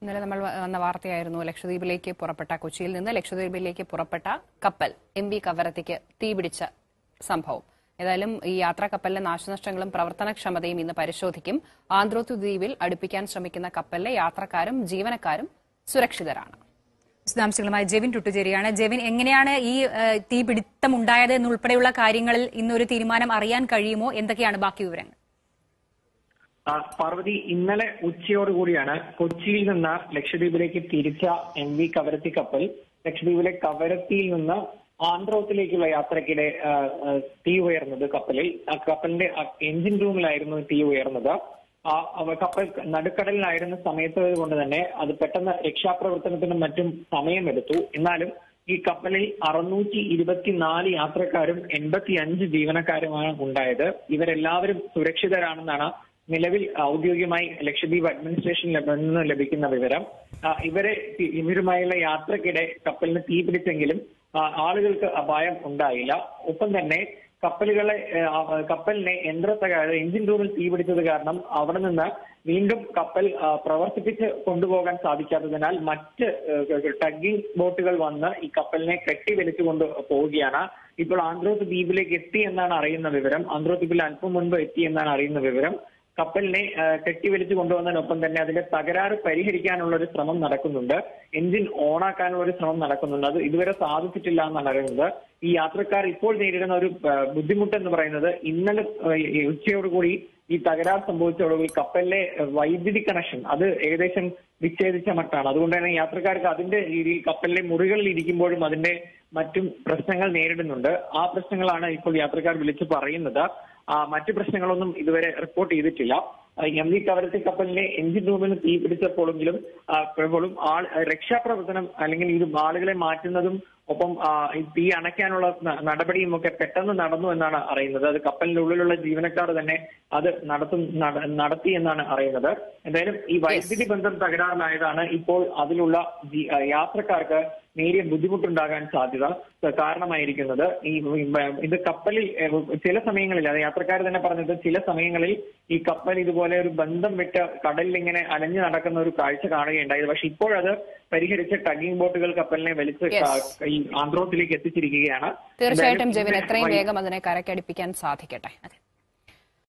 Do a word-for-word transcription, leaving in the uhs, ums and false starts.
ഇന്നലെ നമ്മൾ വന്ന വാർത്തയായിരുന്നു ലക്ഷദ്വീപിലേക്ക് പുറപ്പെട്ട കൊച്ചിയിൽ നിന്ന് ലക്ഷദ്വീപിലേക്ക് പുറപ്പെട്ട കപ്പൽ എം വി കവരത്തിക്ക് തീപിടിച്ച സംഭവം. ഏതായാലും ഈ യാത്രാ കപ്പലിലെ നാശനഷ്ടങ്ങളും പ്രവർത്തനക്ഷമതയും ഇന്ന് പരിശോധിക്കും. ആന്ത്രോത്ത് ദ്വീപിൽ അടുപ്പിക്കാൻ ശ്രമിക്കുന്ന കപ്പലിലെ യാത്രക്കാരും ജീവനക്കാരും സുരക്ഷിതരാണ്. വിശദാംശങ്ങളുമായി ജെവിൻ ടുട്ടുചേരിയാണ്. ജെവിൻ, എങ്ങനെയാണ് ഈ തീപിടുത്തം ഉണ്ടായത് എന്നുൾപ്പെടെയുള്ള കാര്യങ്ങളിൽ ഇന്നൊരു തീരുമാനം അറിയാൻ കഴിയുമോ? എന്തൊക്കെയാണ് ബാക്കി വിവരങ്ങൾ? പാർവതി, ഇന്നലെ ഉച്ചയോടുകൂടിയാണ് കൊച്ചിയിൽ നിന്ന് ലക്ഷദ്വീപിലേക്ക് തിരിച്ച എം വി കവരത്തി കപ്പൽ ലക്ഷദ്വീപിലെ കവരത്തിയിൽ നിന്ന് ആന്ത്രോത്തിലേക്കുള്ള യാത്രക്കിടെ തീ ഉയർന്നത്. കപ്പലിൽ കപ്പലിന്റെ എഞ്ചിൻ റൂമിലായിരുന്നു തീ ഉയർന്നത്. ആ കപ്പൽ നടുക്കടലിലായിരുന്ന സമയത്ത് കൊണ്ട് തന്നെ അത് പെട്ടെന്ന് രക്ഷാപ്രവർത്തനത്തിനും മറ്റും സമയമെടുത്തു. എന്നാലും ഈ കപ്പലിൽ അറുന്നൂറ്റി ഇരുപത്തിനാല് യാത്രക്കാരും എൺപത്തി അഞ്ച് ജീവനക്കാരുമാണ് ഉണ്ടായത്. ഇവരെല്ലാവരും സുരക്ഷിതരാണെന്നാണ് നിലവിൽ ഔദ്യോഗികമായി ലക്ഷദ്വീപ് അഡ്മിനിസ്ട്രേഷനിൽ നിന്ന് ലഭിക്കുന്ന വിവരം. ഇവരെ ഇവരുമായുള്ള യാത്രക്കിടെ കപ്പലിന് തീ പിടിച്ചെങ്കിലും ആളുകൾക്ക് അപായം ഉണ്ടായില്ല. ഒപ്പം തന്നെ കപ്പലുകളെ കപ്പലിനെ യന്ത്രത്തകരാതെ എഞ്ചിൻ റൂമിൽ തീ പിടിച്ചത് കാരണം അവിടെ നിന്ന് വീണ്ടും കപ്പൽ പ്രവർത്തിപ്പിച്ച് കൊണ്ടുപോകാൻ സാധിക്കാത്തതിനാൽ മറ്റ് ടഗ്ഗിംഗ് ബോട്ടുകൾ വന്ന് ഈ കപ്പലിനെ കെട്ടി വലിച്ചു കൊണ്ട് പോവുകയാണ്. ഇപ്പോൾ ആന്ത്രോത്ത് ദ്വീപിലേക്ക് എത്തി എന്നാണ് അറിയുന്ന വിവരം. ആന്ത്രോത്ത് ദ്വീപിൽ അല്പം മുൻപ് എത്തി എന്നാണ് അറിയുന്ന വിവരം. കപ്പലിനെ കെട്ടിവലിച്ചു കൊണ്ടുവന്നതിനൊപ്പം തന്നെ അതിന്റെ തകരാറ് പരിഹരിക്കാനുള്ള ഒരു ശ്രമം നടക്കുന്നുണ്ട്. എഞ്ചിൻ ഓണാക്കാനുള്ള ഒരു ശ്രമം നടക്കുന്നുണ്ട്. അത് ഇതുവരെ സാധിച്ചിട്ടില്ല എന്നാണ് അറിയുന്നത്. ഈ യാത്രക്കാർ ഇപ്പോൾ നേരിടുന്ന ഒരു ബുദ്ധിമുട്ട് എന്ന് പറയുന്നത് ഇന്നലെ ഉച്ചയോടുകൂടി ഈ തകരാർ സംഭവിച്ചതോടുകൂടി കപ്പലിലെ വൈദ്യുതി കണക്ഷൻ അത് ഏകദേശം വിച്ഛേദിച്ച മട്ടാണ്. അതുകൊണ്ട് തന്നെ യാത്രക്കാർക്ക് അതിന്റെ രീതിയിൽ കപ്പലിലെ മുറികളിൽ ഇരിക്കുമ്പോഴും അതിന്റെ മറ്റും പ്രശ്നങ്ങൾ നേരിടുന്നുണ്ട്. ആ പ്രശ്നങ്ങളാണ് ഇപ്പോൾ യാത്രക്കാർ വിളിച്ചു പറയുന്നത്. മറ്റു പ്രശ്നങ്ങളൊന്നും ഇതുവരെ റിപ്പോർട്ട് ചെയ്തിട്ടില്ല. എം വി കവരത്തി കപ്പലിന്റെ എഞ്ചിൻ റൂമിന് തീ പിടിച്ചപ്പോഴെങ്കിലും ഇപ്പോഴും ആൾ രക്ഷാപ്രവർത്തനം അല്ലെങ്കിൽ ഇത് ആളുകളെ മാറ്റുന്നതും ഒപ്പം തീ അണയ്ക്കാനുള്ള നടപടിയും ഒക്കെ പെട്ടെന്ന് നടന്നു എന്നാണ് അറിയുന്നത്. അത് കപ്പലിന്റെ ഉള്ളിലുള്ള ജീവനക്കാർ തന്നെ അത് നടത്തും നടത്തി എന്നാണ് അറിയുന്നത്. എന്തായാലും ഈ വൈദ്യുതി ബന്ധം തകരാറിലായതാണ് ഇപ്പോൾ അതിലുള്ള യാത്രക്കാർക്ക് നേരിയ ബുദ്ധിമുട്ടുണ്ടാകാൻ സാധ്യത കാരണമായിരിക്കുന്നത്. ഈ ഇത് കപ്പലിൽ ചില സമയങ്ങളിൽ അത് യാത്രക്കാർ തന്നെ പറഞ്ഞത് ചില സമയങ്ങളിൽ ഈ കപ്പൽ ഇതുപോലെ ഒരു ബന്ധം വിട്ട് കടലിൽ ഇങ്ങനെ അലഞ്ഞു നടക്കുന്ന ഒരു കാഴ്ച കാണുകയുണ്ടായത്. പക്ഷെ ഇപ്പോഴത് പരിഹരിച്ച് ടഗ്ഗിംഗ് ബോട്ടുകൾ കപ്പലിനെ വലിച്ച് ഈ ആന്ത്രോത്തിലേക്ക് എത്തിച്ചിരിക്കുകയാണ്. തീർച്ചയായിട്ടും ജെവിൻ, എത്രയും വേഗം അതിനെ കരക്കടിപ്പിക്കാൻ സാധിക്കട്ടെ.